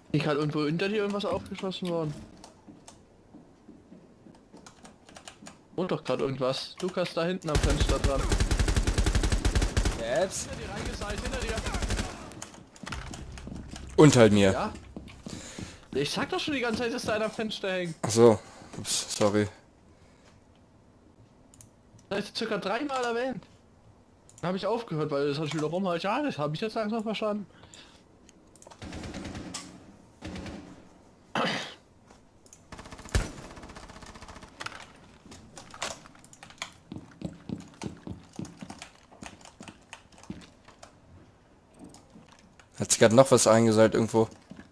Ich gerade irgendwo hinter dir irgendwas aufgeschossen worden. Und doch gerade irgendwas. Lukas da hinten am Fenster dran. Jetzt? Hinter dir reingeseilt, hinter dir. Unter mir. Ja? Ich sag doch schon die ganze Zeit, dass da einer am Fenster hängt. Achso. Ups, sorry. Das ist circa 3-mal erwähnt. Dann habe ich aufgehört, weil das hat wieder rum, ja, das habe ich jetzt langsam verstanden. Hat sich gerade noch was eingeseilt irgendwo.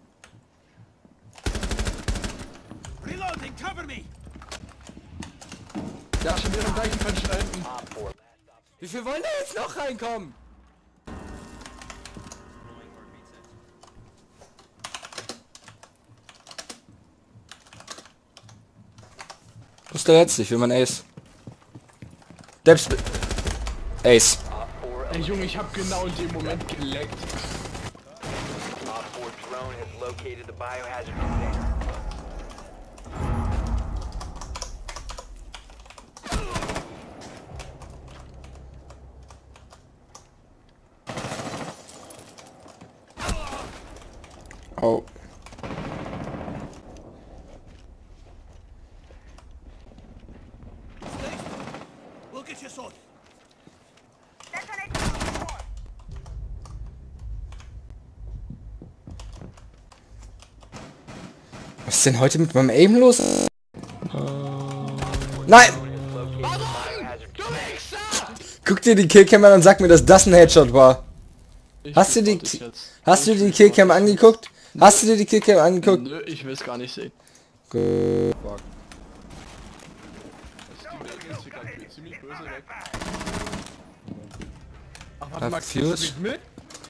Reloading, cover me! Ja, schon wieder am gleichen Fenster da hinten. Wie viel wollen da jetzt noch reinkommen? Wo ist der letzte? Ich will mein Ace. Selbst... Ace. Ey Junge, ich hab genau in dem Moment geleckt. Oh. We'll get you sorted. Was ist denn heute mit meinem Aim los? Nein! Du Wichser! Guck dir die Killcam an und sag mir, dass das ein Headshot war. Hast du die Killcam angeguckt? Hast du dir die Killcam angeguckt? Nö, ich will es gar nicht sehen. Gut. Ziemlich böse weg. Ach, Hat warte, Max, Fuse? spielst du mit?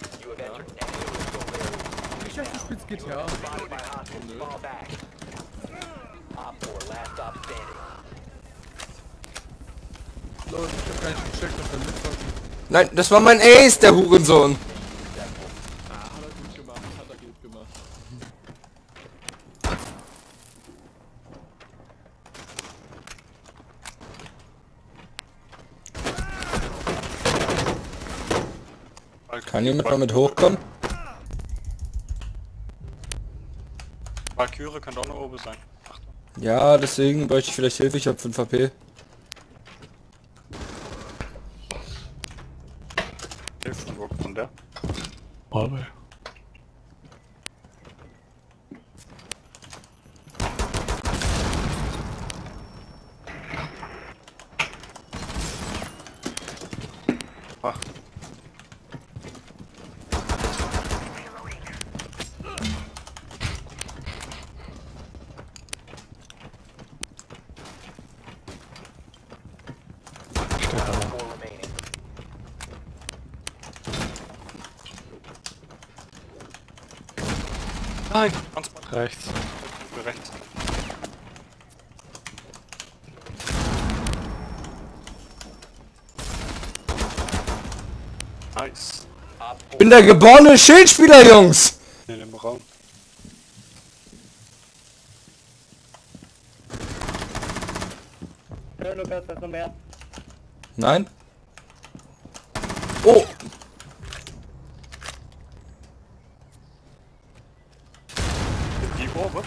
Ich dachte, du spielst GTA. Leute, ich hab keinen Check, dass er mitzocken. Nein, das war mein Ace, der Hurensohn. Ah, hat er gut gemacht, hat er gut gemacht. Kann jemand mal mit hochkommen? Valkyrie könnte auch noch oben sein. Achtung. Ja, deswegen bräuchte ich vielleicht Hilfe, ich habe 5 HP. Hilfe, wo kommt der? Aber Ach, Nein! ganz rechts. rechts. Nice. Bin der geborene Schildspieler, Jungs! In dem Raum. Lukas, was noch mehr? Nein? Oh! Die oben.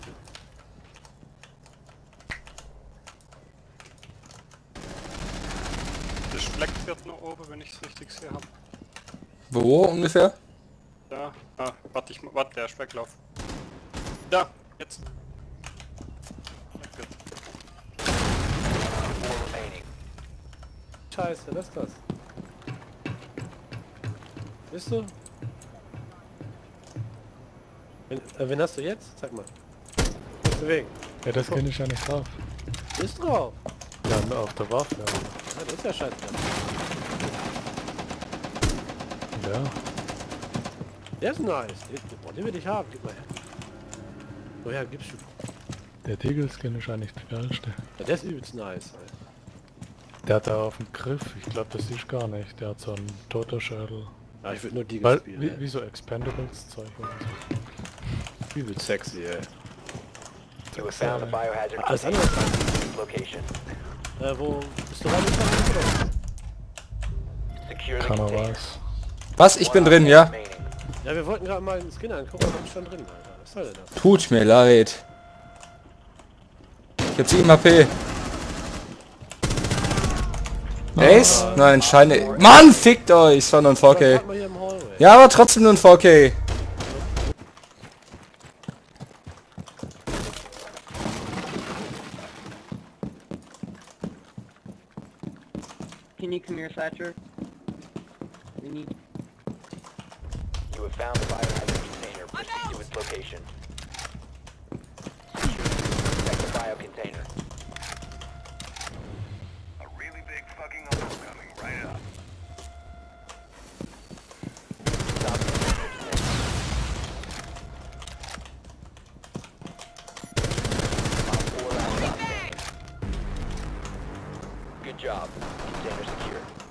Das Fleck wird nur oben, wenn ich es richtig sehe. Hab. Wo ungefähr? Da. Ah, warte, der ist weglauf. Da, jetzt. Fleck wird. Scheiße, was ist das? Bist du? Wen hast du jetzt? Sag mal. Bist du weg? Ja, das kenne ich ja nicht drauf. Bist drauf? Ja, auf der Waffe. Ja, das ist ja scheiße. Ja. Der ist nice. Den will ich haben. Gib mal her. Woher gibst du? Der Tegel-Skin ist eigentlich der geilste. Ja, der ist übelst nice. Alter. Der hat da auf dem Griff, ich glaube das ist gar nicht. Der hat so einen Toter-Schädel. Ja, ich würde nur die Weil, spielen. wie so Expendables Zeug oder so. Übel sexy, ey. You have found the biohazard Alles container andere. location. Wo bist du reingekommen, oder? Secure the Keiner container. weiß. Was? Ich bin drin, ja? Remaining. Ja, wir wollten gerade mal den Skin angucken, aber ich schon drin, Alter. Was soll denn das? Tut mir leid. Ich hab 7 HP. Ace? Nein, Scheine. Mann, fickt euch! Es war nur ein 4K. Warte mal hier im Hallway. Ja, aber trotzdem nur ein 4K. Can you come here, Thatcher? We need... You have found the biohazard container. Proceed to its location. Protect the bio container. A really big fucking hole coming right up. Stop the container descent. Op 4 last stop standing. Good job. Container secure.